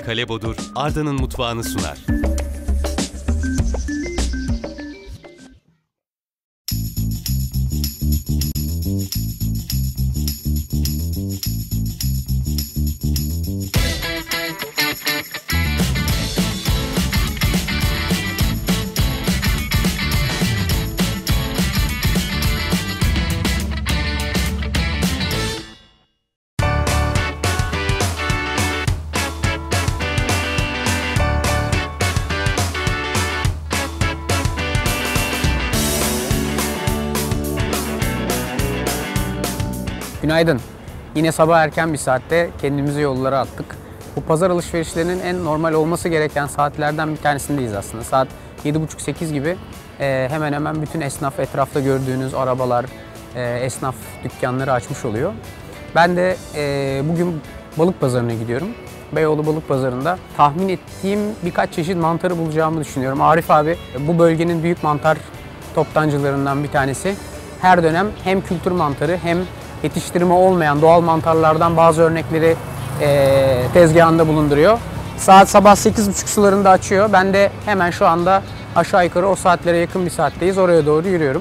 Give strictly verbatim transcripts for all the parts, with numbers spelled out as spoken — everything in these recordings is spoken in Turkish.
Kale Bodur, Arda'nın mutfağını sunar. Günaydın. Yine sabah erken bir saatte kendimizi yollara attık. Bu pazar alışverişlerinin en normal olması gereken saatlerden bir tanesindeyiz aslında. Saat yedi buçuk sekiz gibi e, hemen hemen bütün esnaf, etrafta gördüğünüz arabalar, e, esnaf dükkanları açmış oluyor. Ben de e, bugün balık pazarına gidiyorum. Beyoğlu Balık Pazarı'nda tahmin ettiğim birkaç çeşit mantarı bulacağımı düşünüyorum. Arif abi bu bölgenin büyük mantar toptancılarından bir tanesi. Her dönem hem kültür mantarı hem yetiştirme olmayan doğal mantarlardan bazı örnekleri e, tezgahında bulunduruyor. Saat sabah sekiz buçuk sularında açıyor. Ben de hemen şu anda aşağı yukarı o saatlere yakın bir saatteyiz. Oraya doğru yürüyorum.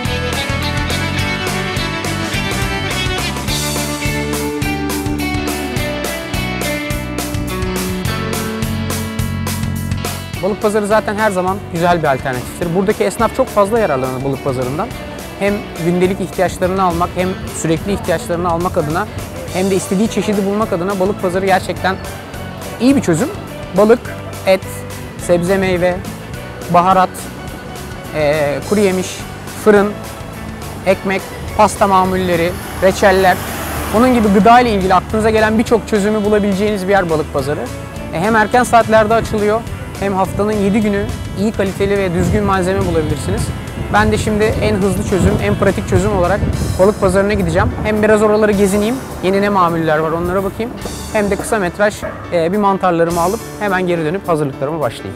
Balık pazarı zaten her zaman güzel bir alternatiftir. Buradaki esnaf çok fazla yararlanır balık pazarından. Hem gündelik ihtiyaçlarını almak hem sürekli ihtiyaçlarını almak adına hem de istediği çeşidi bulmak adına balık pazarı gerçekten iyi bir çözüm. Balık, et, sebze meyve, baharat, e, kuru yemiş, fırın, ekmek, pasta mamulleri, reçeller, bunun gibi gıda ile ilgili aklınıza gelen birçok çözümü bulabileceğiniz bir yer balık pazarı. E, hem erken saatlerde açılıyor hem haftanın yedi günü iyi kaliteli ve düzgün malzeme bulabilirsiniz. Ben de şimdi en hızlı çözüm, en pratik çözüm olarak balık pazarına gideceğim. Hem biraz oraları gezineyim, yeni ne mamuller var onlara bakayım. Hem de kısa metraj bir mantarlarımı alıp hemen geri dönüp hazırlıklarıma başlayayım.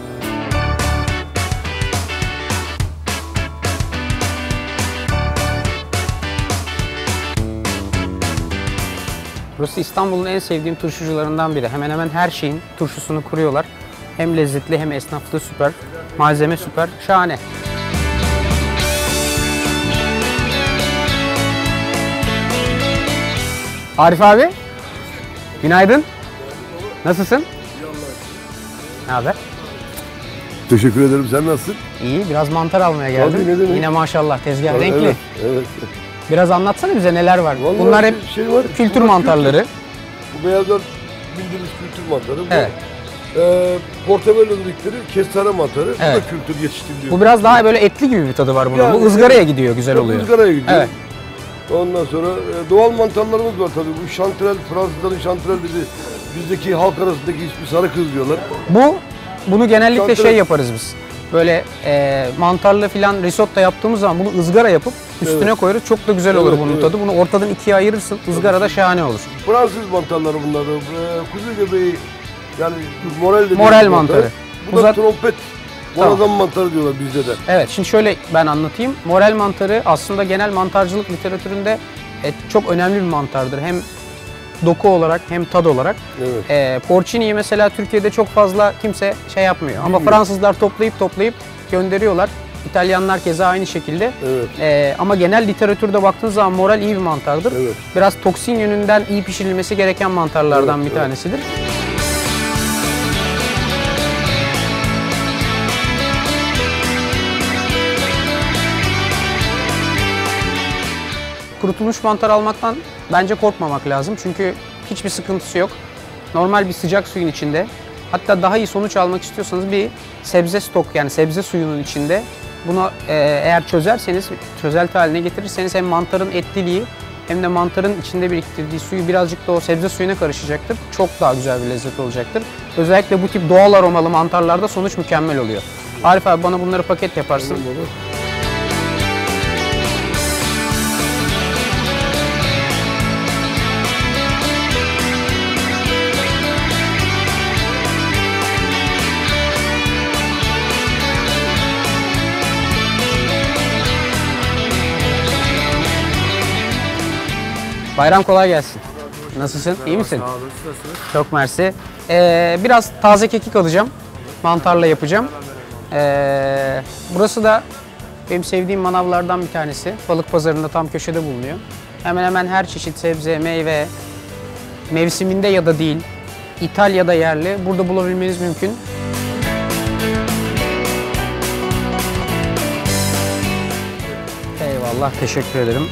Burası İstanbul'un en sevdiğim turşucularından biri. Hemen hemen her şeyin turşusunu kuruyorlar. Hem lezzetli hem esnaflığı süper, malzeme süper, şahane. Arif abi, günaydın. Nasılsın? Ne haber? Teşekkür ederim. Sen nasılsın? İyi, biraz mantar almaya geldim. Tabii, ne demek? Yine maşallah tezgah Evet, renkli. Evet, evet. Biraz anlatsana bize neler var. Vallahi Bunlar hep şey var, kültür bunlar mantarları. Kültür. Bu beyazlar bildiğimiz kültür mantarı. Bu, Evet. E, Portobello dedikleri kestane mantarı. Evet. Bu da kültür yetiştiriliyor. Bu biraz daha böyle etli gibi bir tadı var bunun. Yani, Bu ızgaraya gidiyor, güzel oluyor. Izgaraya gidiyor. Evet. Ondan sonra e, doğal mantarlarımız var tabii. Bu şantrel, Fransızların şantrel dedi. Bizdeki halk arasındaki ismi sarı kız diyorlar. Bu, bunu genellikle Şantrel. şey yaparız biz. Böyle e, mantarlı filan risotto yaptığımız zaman bunu ızgara yapıp üstüne Evet. koyarız. Çok da güzel olur Evet, bunun evet. tadı. Bunu ortadan ikiye ayırırsın. Izgarada şahane olur. Fransız mantarları bunlar da. E, kuzu göbeği yani morel dediğimiz Morel mantarı. Bu Bu da zat- trompet. Tamam. Borazan mantarı diyorlar bizde de. Evet, şimdi şöyle ben anlatayım. Morel mantarı aslında genel mantarcılık literatüründe e, çok önemli bir mantardır. Hem doku olarak hem tad olarak. Evet. E, porcini'yi mesela Türkiye'de çok fazla kimse şey yapmıyor. Ama Bilmiyorum. Fransızlar toplayıp toplayıp gönderiyorlar. İtalyanlar keza aynı şekilde. Evet. E, ama genel literatürde baktığınız zaman morel iyi bir mantardır. Evet. Biraz toksin yönünden iyi pişirilmesi gereken mantarlardan Evet, bir evet. tanesidir. Kurutulmuş mantar almaktan bence korkmamak lazım. Çünkü hiçbir sıkıntısı yok. Normal bir sıcak suyun içinde, hatta daha iyi sonuç almak istiyorsanız bir sebze stok, yani sebze suyunun içinde bunu e, eğer çözerseniz, çözelti haline getirirseniz hem mantarın etliliği hem de mantarın içinde biriktirdiği suyu birazcık da o sebze suyuna karışacaktır. Çok daha güzel bir lezzet olacaktır. Özellikle bu tip doğal aromalı mantarlarda sonuç mükemmel oluyor. Arif abi bana bunları paket yaparsın. Bayram kolay gelsin. Nasılsın? İyi misin? Sağ olun. Nasılsınız? Çok mersi. Ee, biraz taze kekik alacağım. Mantarla yapacağım. Ee, burası da benim sevdiğim manavlardan bir tanesi. Balık pazarında tam köşede bulunuyor. Hemen hemen her çeşit sebze, meyve, mevsiminde ya da değil, ithal ya da yerli burada bulabilmeniz mümkün. Eyvallah, teşekkür ederim.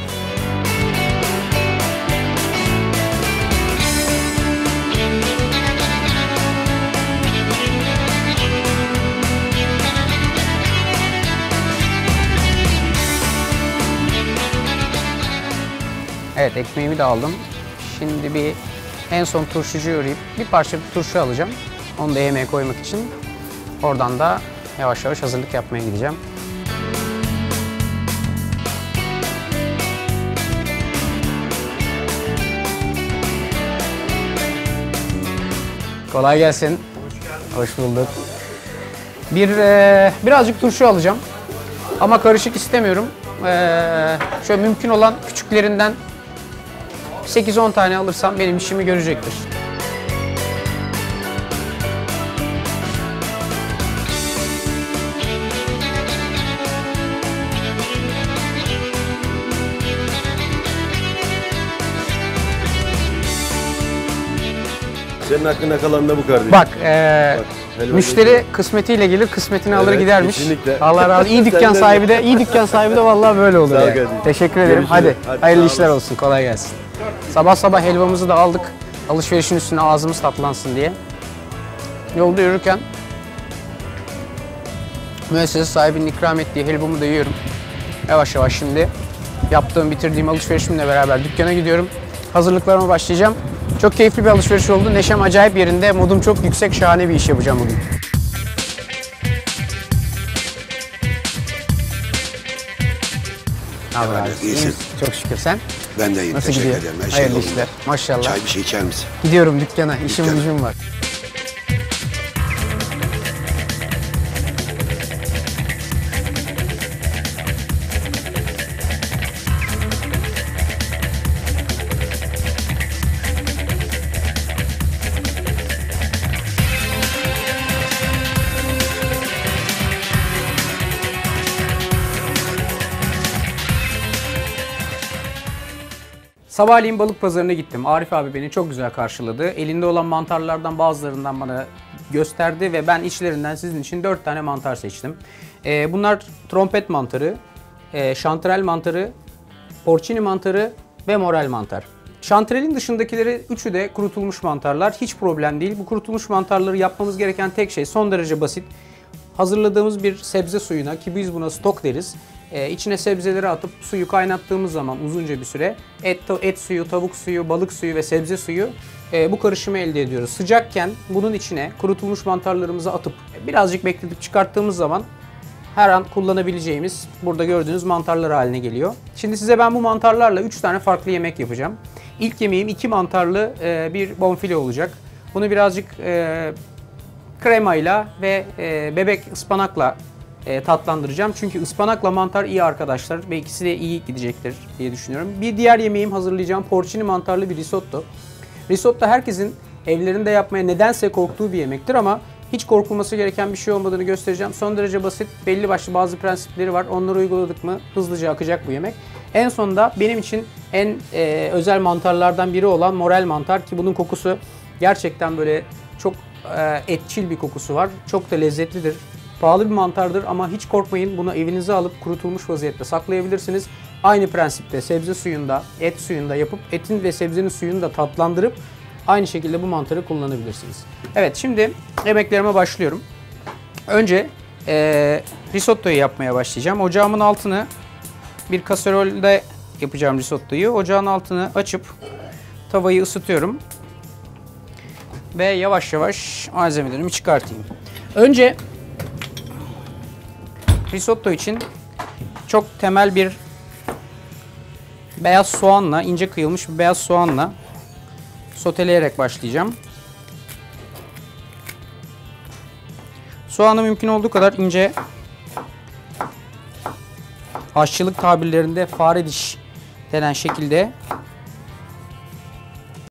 Evet, ekmeğimi de aldım. Şimdi bir en son turşucuya uğrayıp bir parça turşu alacağım. Onu da yemeğe koymak için. Oradan da yavaş yavaş hazırlık yapmaya gideceğim. Kolay gelsin. Hoş geldin. Hoş bulduk. Bir e, birazcık turşu alacağım. Ama karışık istemiyorum. E, şöyle mümkün olan küçüklerinden sekiz on tane alırsam benim işimi görecektir. Senin hakkında kalan da bu kardeşim. Bak, e, Bak müşteri helva kısmetiyle gelir, kısmetini alır Evet, gidermiş. kesinlikle. Allah razı olsun. İyi dükkan Sen de- sahibi de, iyi dükkan sahibi de vallahi böyle olur. Sağ ol yani. kardeşim. Teşekkür ederim. Görüşürüz. Hadi, Hadi, hayırlı sağ işler olasın. olsun. Kolay gelsin. Sabah sabah helvamızı da aldık. Alışverişin üstüne ağzımız tatlansın diye. Yolda yürürken müessese sahibinin ikram ettiği helvamı da yiyorum. Yavaş yavaş şimdi yaptığım, bitirdiğim alışverişimle beraber dükkana gidiyorum. Hazırlıklarıma başlayacağım. Çok keyifli bir alışveriş oldu. Neşem acayip yerinde. Modum çok yüksek. Şahane bir iş yapacağım bugün. Ne haber abi? İyisin. İyi misin? Çok şükür. Sen? Ben de iyiyim. Nasıl Teşekkür gidiyor? ederim. Her şey Hayırlı yolunda. işler. Maşallah. Çay bir şey içer misin? Gidiyorum dükkana. İşim Dükkana. gücüm var. Sabahleyin balık pazarına gittim. Arif abi beni çok güzel karşıladı. Elinde olan mantarlardan bazılarından bana gösterdi ve ben içlerinden sizin için dört tane mantar seçtim. Ee, bunlar trompet mantarı, e, şantrel mantarı, porcini mantarı ve morel mantar. Şantrelin dışındakileri üçü de kurutulmuş mantarlar. Hiç problem değil. Bu kurutulmuş mantarları yapmamız gereken tek şey son derece basit. Hazırladığımız bir sebze suyuna, ki biz buna stok deriz, Ee, içine sebzeleri atıp suyu kaynattığımız zaman uzunca bir süre et, et suyu, tavuk suyu, balık suyu ve sebze suyu e, bu karışımı elde ediyoruz. Sıcakken bunun içine kurutulmuş mantarlarımızı atıp birazcık bekletip çıkarttığımız zaman her an kullanabileceğimiz burada gördüğünüz mantarlar haline geliyor. Şimdi size ben bu mantarlarla üç tane farklı yemek yapacağım. İlk yemeğim iki mantarlı e, bir bonfile olacak. Bunu birazcık e, kremayla ve e, bebek ıspanakla e, tatlandıracağım. Çünkü ıspanakla mantar iyi arkadaşlar ve ikisi de iyi gidecektir diye düşünüyorum. Bir diğer yemeğim hazırlayacağım porcini mantarlı bir risotto. Risotto herkesin evlerinde yapmaya nedense korktuğu bir yemektir ama hiç korkulması gereken bir şey olmadığını göstereceğim. Son derece basit, belli başlı bazı prensipleri var. Onları uyguladık mı hızlıca akacak bu yemek. En sonunda benim için en e, özel mantarlardan biri olan morel mantar, ki bunun kokusu gerçekten böyle çok e, etçil bir kokusu var. Çok da lezzetlidir. Pahalı bir mantardır ama hiç korkmayın, bunu evinize alıp kurutulmuş vaziyette saklayabilirsiniz. Aynı prensipte sebze suyunda, et suyunda yapıp etin ve sebzenin suyunu da tatlandırıp aynı şekilde bu mantarı kullanabilirsiniz. Evet, şimdi yemeklerime başlıyorum. Önce e, risottoyu yapmaya başlayacağım. Ocağımın altını bir kaserolde yapacağım risottoyu. Ocağın altını açıp tavayı ısıtıyorum. Ve yavaş yavaş malzemelerimi çıkartayım. Önce risotto için çok temel bir beyaz soğanla, ince kıyılmış bir beyaz soğanla soteleyerek başlayacağım. Soğanı mümkün olduğu kadar ince, aşçılık tabirlerinde fare diş denen şekilde